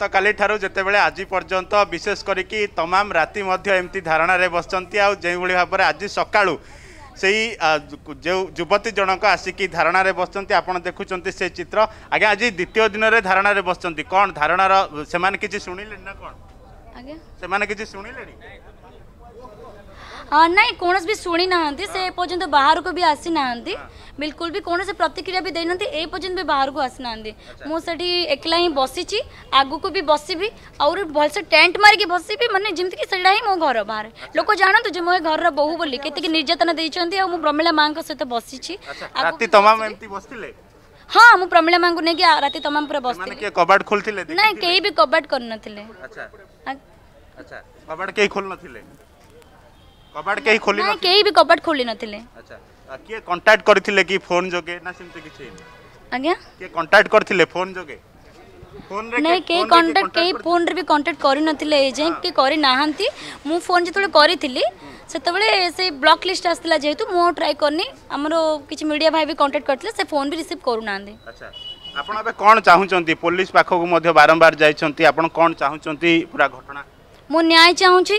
तो काली ठारू जितेबाला आज पर्यंत विशेष करी तमाम राति एमती धारणा बसचंती जो भाव में आज सकाळू से जो युवती जनक आसिकी धारणा बसचंती आपण देखुं से चित्र आगे आज द्वितीय दिन में धारणा बसचंती कौन धारणार से किसी शुणिले ना कौन से किसी शुणिले नहीं कौन भी शुणी ना से पर्यंत बाहर को भी आसी ना बिल्कुल भी कौन से प्रतिक्रिया भी देना ए पर्यंत भी बाहर को आसी ना मुझे एकला ही बसी आगु को भी बसबी और भलसे टेंट मारिकी बसबी माने जमती कि सेटा ही मो घर बाहर लोक जानतु जे मो घर बहु बोली केते निर्यातना देइचंती मु प्रमिला मां सहित बसी राति तमाम एमती बसतिले हाँ मु प्रमिला मां को नेकी राति तमाम पूरा बसतिले के कबाट खोलथिले नहीं केही भी कबाट कर नथिले अच्छा कबाट केही खोल नथिले कबाट केही खोली नहीं केही भी कबाट खोली नथिले अच्छा के कांटेक्ट करथिले कि फोन जोगे ना सिमते किछि आज्ञा के कांटेक्ट करथिले फोन जोगे फोन रे नहीं के कांटेक्ट के फोन रे भी कांटेक्ट करि नथिले जे के करि नाहंती मु फोन जेतले करिथिली सेतबेले से ब्लॉक लिस्ट आस्तिला जेतु मु ट्राई करनी हमरो किछि मीडिया भाई भी कांटेक्ट करथिले से फोन भी रिसीव करू नांदे अच्छा आपण अबे कोन चाहुचंती पुलिस पाखो मध्ये बारंबार जाइचंती आपण कोन चाहुचंती पूरा घटना मु न्याय चाहूची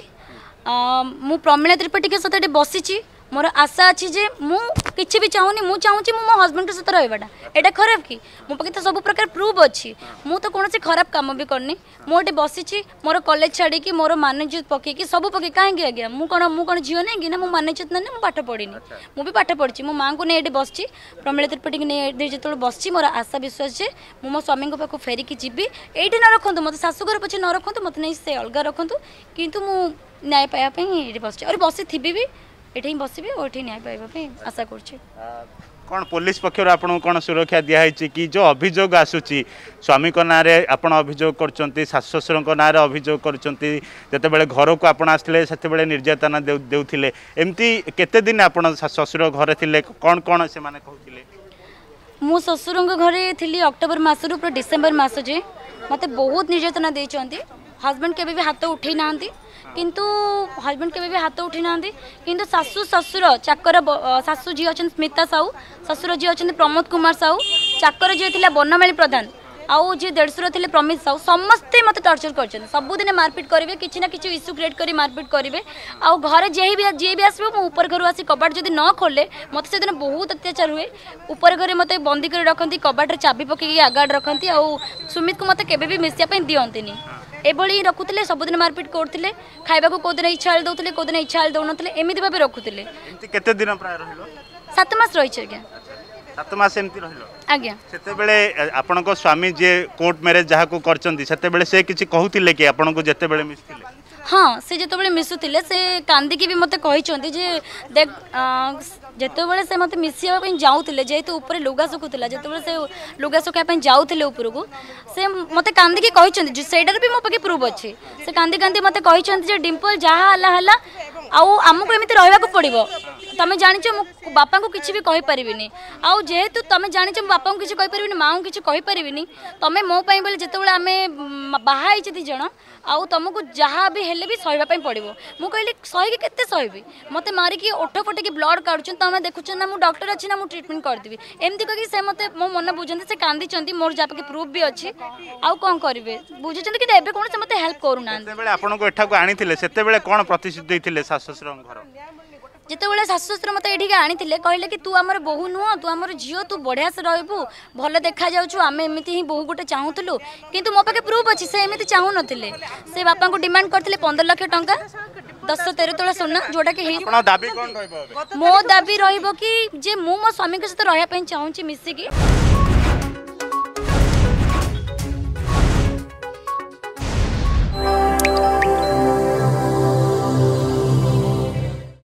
मु प्रमिला त्रिपाठी के सहित बसी मोर आशा अच्छी जे मु किछि भी चाहूनी मु चाहूची मो हस्बैंड के सहित रहबाटा एटा खराब कि मो पाखे तो सब प्रकार प्रूफ अच्छी मु तो कौन से खराब काम भी करनी मुझे बसी मोर कॉलेज छाड़ी कि मोर मान्यत पकईकि सब पकई कहीं आज्ञा मुझे झील नहीं कि ना मान्यत ना मुझे पाठ पढ़ीनी मुझे पाठ पढ़ी मो माँ को नहीं बसी प्रमिला त्रिपाठी की नहीं जो बसी मोर आशा विश्वास जे मो स्वामी पाक फेरिकी जी ये न रखु मत शाशुघर पछे न रखु मत नहीं से अलग रखु किंतु मु न्याय पाइबापी बस और बसी थी भी ये बसबी और ये न्याय पाइबापी आशा कर कौन पुलिस पक्षर आपन कौन सुरक्षा दिखाई कि जो अभियोग आसूची स्वामी को ना आपण अभियोग कर सास ससुर ना अभियोग करते घर को आप आसते से निर्यातना देउथिले एमती केते दिन आपण ससुर घरे थिले कौन कौन से माने कहथिले मु ससुर घरे थी अक्टोबर मासरू पूरा डिसेम्बर मस जे मत बहुत निर्यातना देइचंती हस्बैंड केबे भी हाथ उठे ना किंतु हस्बैंड केबे भी हाथ उठी ना किंतु सासू ससुर चाकर सासू जी अच्छा स्मिता साहू ससुर जी अच्छा प्रमोद कुमार साहू चाकर जी थी बनमाली प्रधान आउ जी देढ़शुर थे प्रमित साहू समस्ते मत टर्चर कर सबुदिन मारपिट करेंगे किसी ना किसी इश्यू क्रिएट कर मारपिट करेंगे आउ घर जी भी आसो मो ऊपर घर आसी कबाट जब न खोले मत से दिन बहुत अत्याचार हुए ऊपर घर मत बंदी कर रखती कबाट चाबी पकई आगाड़ रखती आउ सुमित को मत के दिखापी दिंती एभली रखुले सबुदिन मारपिट करते खाइबा कौदिन इच्छा दौले कौदिन इच्छा दौन एमती भाव रखुले 7 मास रही आज्ञा 7 मास एमती आज्ञा से आपण स्वामी जे कोर्ट मैरेज जहाँ को करते से किसी कहते कि आपन को जिते बड़े मिसथिले हाँ से जिते मिसुले से कांदिकी भी मत कहते देख जिते से मत मिसापी जाऊे जेहेतु ऊपर लुगा सुखुला जिते से लुगा सुखापी जाऊे ऊपर को से मत कांदिकी कहते सेटार भी मो पाखे प्रूफ अच्छे से कांदी कांदी मत कहते डिम्पल जहाँ है आमको एमती रहा पड़ो तुम जाच बापा को किसी भी कहीपरि आउ जेहेतु तुम जाच बापा को किसी कहीपरि माँ को किसी कहीपरि तुम मो बोले जिते आम बाहा दी जन आउ तुमको जहाँ भी हेले भी सहवाई पड़ो मुझे कहली सही के सहबी मत मारिकी ओठ फटे ब्लड काढ़ुन तुम देखुच ना मुझे डॉक्टर अच्छी ना मुझे ट्रिटमेंट करदेवी एमती कही से मत मो मन बुझे से कांदी मोर जहाँ पाखे प्रूफ भी अच्छी आउ कौन करेंगे बुझे कि एवं कौन से मत हेल्प करूना कौन प्रतिश्रुति सास ससुर घर जिते शाशु शशुर मत ये आनी कहले कि तू आमर बोहू नुह तू आमर झील तू बढ़िया से रहबू भल देखा जाऊँ आम एमती ही बोहू गोटे चाहूलु किंतु मो पाखे प्रूफ अच्छी से एमती चाहू नथिले से बापा को डिमांड करते 15 लाख टंका 10-13 तोला सोना जोटा कि मो दाबी रही कि जे मो स्वामी के सहित रहा चाहूँ मिसिकी